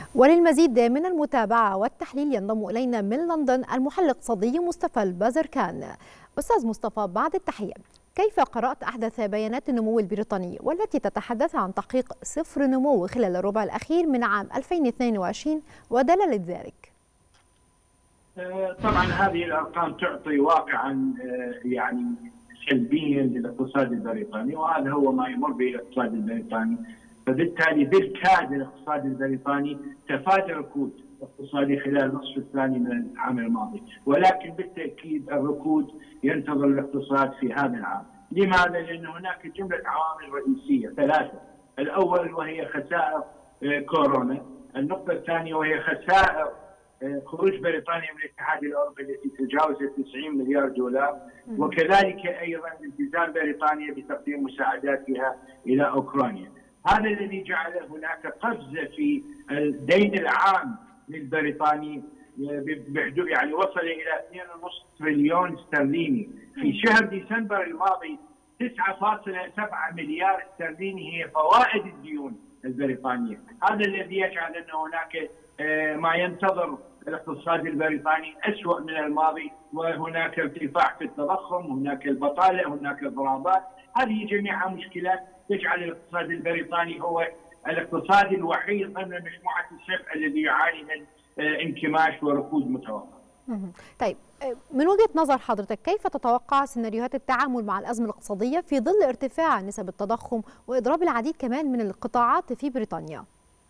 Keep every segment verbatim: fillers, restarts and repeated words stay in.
وللمزيد من المتابعة والتحليل ينضم إلينا من لندن المحلل الاقتصادي مصطفى البازركان. أستاذ مصطفى، بعد التحية، كيف قرأت أحدث بيانات النمو البريطاني والتي تتحدث عن تحقيق صفر نمو خلال الربع الأخير من عام ألفين واثنين وعشرين ودلالة ذلك؟ طبعا هذه الأرقام تعطي واقعا يعني سلبيا للاقتصاد البريطاني، وهذا هو ما يمر به الاقتصاد البريطاني. فبالتالي بالكاد الاقتصاد البريطاني تفادى ركود اقتصادي خلال النصف الثاني من العام الماضي، ولكن بالتاكيد الركود ينتظر الاقتصاد في هذا العام. لماذا؟ لان هناك جمله عوامل رئيسيه ثلاثه. الاول وهي خسائر كورونا، النقطه الثانيه وهي خسائر خروج بريطانيا من الاتحاد الاوروبي التي تجاوزت تسعين مليار دولار، وكذلك ايضا التزام بريطانيا بتقديم مساعداتها الى اوكرانيا. هذا الذي جعل هناك قفزه في الدين العام للبريطاني بحدود يعني وصل الى اثنين فاصلة خمسة تريليون استرليني في شهر ديسمبر الماضي. تسعة فاصلة سبعة مليار استرليني هي فوائد الديون البريطانيه. هذا الذي يجعل ان هناك ما ينتظر الاقتصاد البريطاني أسوأ من الماضي، وهناك ارتفاع في التضخم، هناك البطاله، هناك الضربات. هذه جميعها مشكلات تجعل الاقتصاد البريطاني هو الاقتصاد الوحيد ضمن مجموعه السبع الذي يعاني من انكماش وركود متوقع. طيب، من وجهة نظر حضرتك كيف تتوقع سيناريوهات التعامل مع الأزمة الاقتصادية في ظل ارتفاع نسب التضخم وإضراب العديد كمان من القطاعات في بريطانيا؟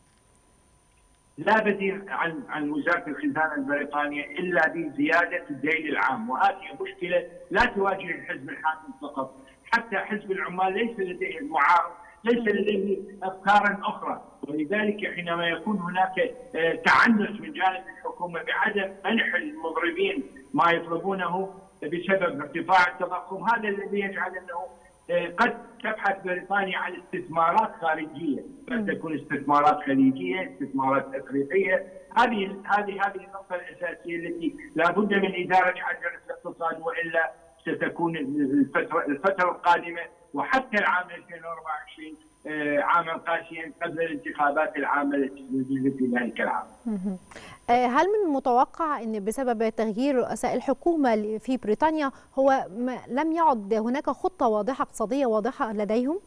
لا بديل عن عن وزاره الخزانه البريطانيه الا بزياده الدين العام، وهذه مشكله لا تواجه الحزب الحاكم فقط، حتى حزب العمال ليس لديه المعارض، ليس لديه افكار اخرى، ولذلك حينما يكون هناك تعنت من جانب الحكومه بعدم منح المضربين ما يطلبونه بسبب ارتفاع التضخم، هذا الذي يجعل انه قد تبحث بريطانيا عن استثمارات خارجيه، قد تكون استثمارات خليجيه، استثمارات افريقيه. هذه هذه هذه النقطه الاساسيه التي لابد من اداره عجله الاقتصاد، والا ستكون الفتره الفتره القادمه وحتى العام ألفين وأربعة وعشرين عاما قاسيا قبل الانتخابات العامه التي ستجري في ذلك العام. هل من المتوقع ان بسبب تغيير رؤساء الحكومه في بريطانيا هو لم يعد هناك خطه واضحه اقتصاديه واضحه لديهم؟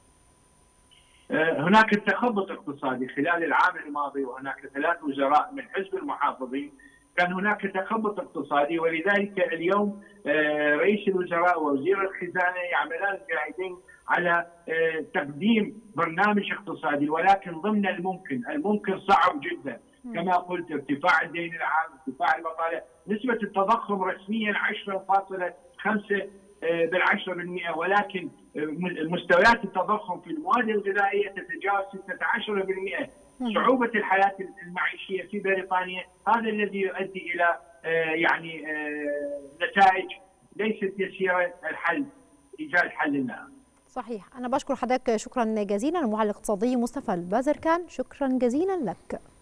هناك تخبط اقتصادي خلال العام الماضي، وهناك ثلاث وزراء من حزب المحافظين كان هناك تخبط اقتصادي، ولذلك اليوم رئيس الوزراء ووزير الخزانه يعملان جاهدين على تقديم برنامج اقتصادي، ولكن ضمن الممكن، الممكن صعب جدا. كما قلت ارتفاع الدين العام، ارتفاع البطاله، نسبه التضخم رسميا عشرة فاصلة خمسة بالعشرة بالمئة، ولكن مستويات التضخم في المواد الغذائيه تتجاوز ستة عشر بالمئة. صعوبه الحياه المعيشيه في بريطانيا هذا الذي يؤدي الى يعني نتائج ليست يسيره الحل، ايجاد حل لها. صحيح. أنا بشكر حضرتك شكرا جزيلا المحلل الاقتصادي مصطفى البازركان، شكرا جزيلا لك.